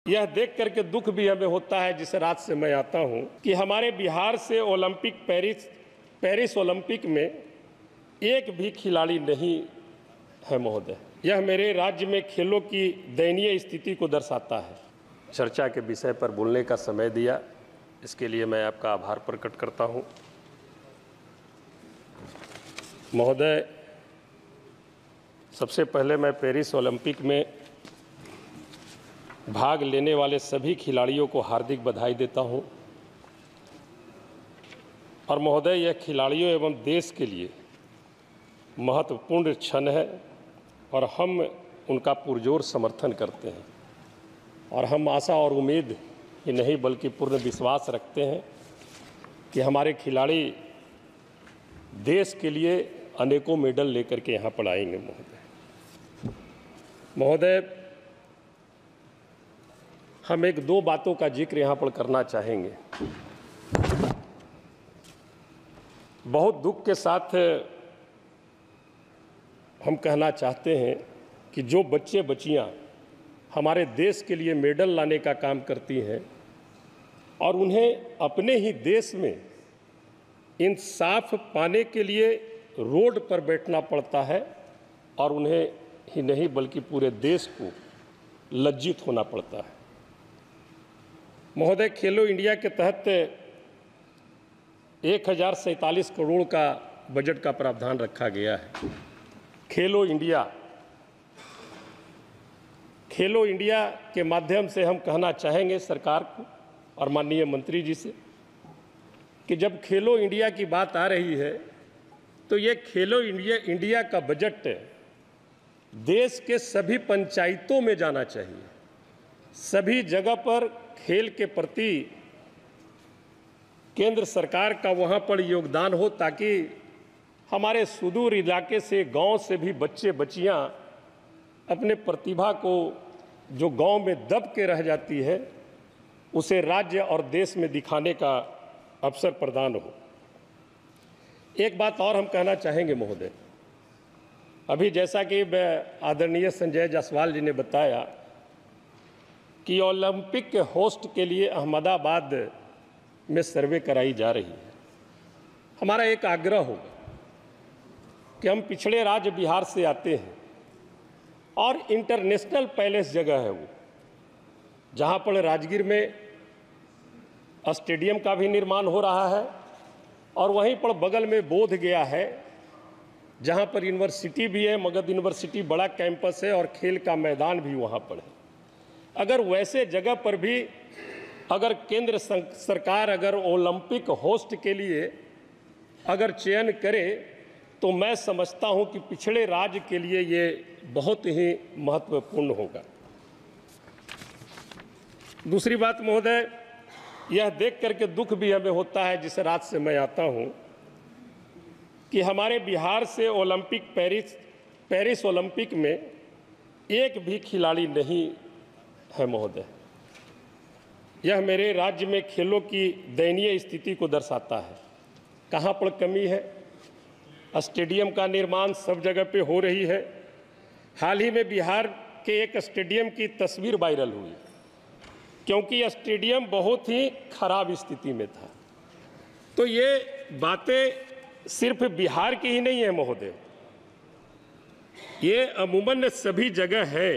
यह देख करके दुख भी हमें होता है जिस राज्य से मैं आता हूं कि हमारे बिहार से ओलंपिक पेरिस ओलंपिक में एक भी खिलाड़ी नहीं है महोदय। यह मेरे राज्य में खेलों की दयनीय स्थिति को दर्शाता है। चर्चा के विषय पर बोलने का समय दिया, इसके लिए मैं आपका आभार प्रकट करता हूं। महोदय, सबसे पहले मैं पेरिस ओलंपिक में भाग लेने वाले सभी खिलाड़ियों को हार्दिक बधाई देता हूं। और महोदय, यह खिलाड़ियों एवं देश के लिए महत्वपूर्ण क्षण है और हम उनका पुरजोर समर्थन करते हैं। और हम आशा और उम्मीद ही नहीं बल्कि पूर्ण विश्वास रखते हैं कि हमारे खिलाड़ी देश के लिए अनेकों मेडल लेकर के यहाँ पर आएंगे। महोदय, हम एक दो बातों का जिक्र यहाँ पर करना चाहेंगे। बहुत दुख के साथ हम कहना चाहते हैं कि जो बच्चे बच्चियाँ हमारे देश के लिए मेडल लाने का काम करती हैं और उन्हें अपने ही देश में इंसाफ पाने के लिए रोड पर बैठना पड़ता है और उन्हें ही नहीं बल्कि पूरे देश को लज्जित होना पड़ता है। महोदय, खेलो इंडिया के तहत 1047 करोड़ का बजट का प्रावधान रखा गया है। खेलो इंडिया के माध्यम से हम कहना चाहेंगे सरकार को और माननीय मंत्री जी से कि जब खेलो इंडिया की बात आ रही है तो ये खेलो इंडिया का बजट देश के सभी पंचायतों में जाना चाहिए। सभी जगह पर खेल के प्रति केंद्र सरकार का वहाँ पर योगदान हो ताकि हमारे सुदूर इलाके से गांव से भी बच्चे बच्चियाँ अपने प्रतिभा को जो गांव में दब के रह जाती है उसे राज्य और देश में दिखाने का अवसर प्रदान हो। एक बात और हम कहना चाहेंगे महोदय, अभी जैसा कि आदरणीय संजय जायसवाल जी ने बताया कि ओलंपिक के होस्ट के लिए अहमदाबाद में सर्वे कराई जा रही है। हमारा एक आग्रह होगा कि हम पिछड़े राज्य बिहार से आते हैं और इंटरनेशनल पैलेस जगह है वो, जहाँ पर राजगीर में स्टेडियम का भी निर्माण हो रहा है और वहीं पर बगल में बोध गया है जहाँ पर यूनिवर्सिटी भी है। मगध यूनिवर्सिटी बड़ा कैंपस है और खेल का मैदान भी वहाँ पर है। अगर वैसे जगह पर भी अगर केंद्र सरकार अगर ओलंपिक होस्ट के लिए अगर चयन करे तो मैं समझता हूं कि पिछड़े राज्य के लिए ये बहुत ही महत्वपूर्ण होगा। दूसरी बात महोदय, यह देख करके दुख भी हमें होता है जिस राज्य से मैं आता हूं कि हमारे बिहार से पेरिस ओलंपिक में एक भी खिलाड़ी नहीं है महोदय। यह मेरे राज्य में खेलों की दयनीय स्थिति को दर्शाता है। कहाँ पर कमी है? स्टेडियम का निर्माण सब जगह पे हो रही है। हाल ही में बिहार के एक स्टेडियम की तस्वीर वायरल हुई क्योंकि स्टेडियम बहुत ही खराब स्थिति में था। तो ये बातें सिर्फ बिहार की ही नहीं है महोदय, ये अमूमन सभी जगह है।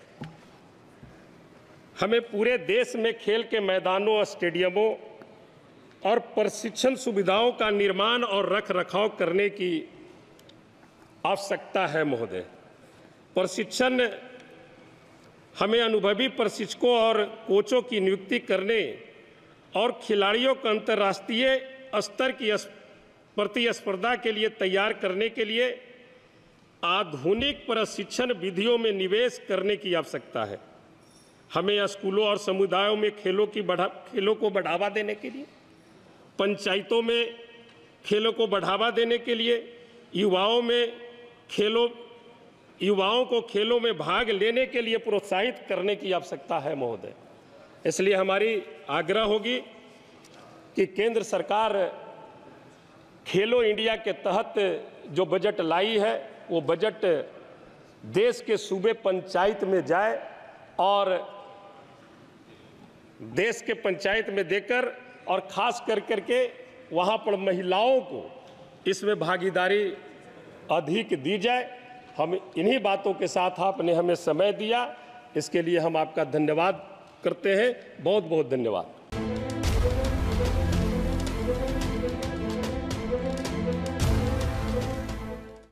हमें पूरे देश में खेल के मैदानों, स्टेडियमों और प्रशिक्षण सुविधाओं का निर्माण और रखरखाव करने की आवश्यकता है महोदय। प्रशिक्षण हमें अनुभवी प्रशिक्षकों और कोचों की नियुक्ति करने और खिलाड़ियों को अंतर्राष्ट्रीय स्तर की प्रतिस्पर्धा के लिए तैयार करने के लिए आधुनिक प्रशिक्षण विधियों में निवेश करने की आवश्यकता है। हमें स्कूलों और समुदायों में खेलों को बढ़ावा देने के लिए, पंचायतों में खेलों को बढ़ावा देने के लिए, युवाओं को खेलों में भाग लेने के लिए प्रोत्साहित करने की आवश्यकता है महोदय। इसलिए हमारी आग्रह होगी कि केंद्र सरकार खेलो इंडिया के तहत जो बजट लाई है वो बजट देश के सूबे पंचायत में जाए और देश के पंचायत में देकर और खास कर करके वहाँ पर महिलाओं को इसमें भागीदारी अधिक दी जाए। हम इन्हीं बातों के साथ आपने हमें समय दिया, इसके लिए हम आपका धन्यवाद करते हैं। बहुत बहुत धन्यवाद।